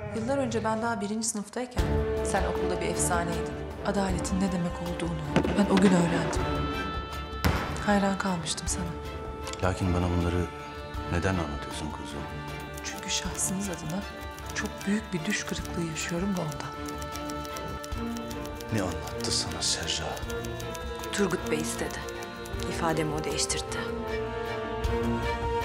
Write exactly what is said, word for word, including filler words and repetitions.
Yıllar önce ben daha birinci sınıftayken sen okulda bir efsaneydin. Adaletin ne demek olduğunu ben o gün öğrendim. Hayran kalmıştım sana. Lakin bana bunları neden anlatıyorsun kuzum? Çünkü şahsınız adına çok büyük bir düş kırıklığı yaşıyorum da ondan. Ne anlattı sana Serra? Turgut Bey istedi. İfademi o değiştirdi.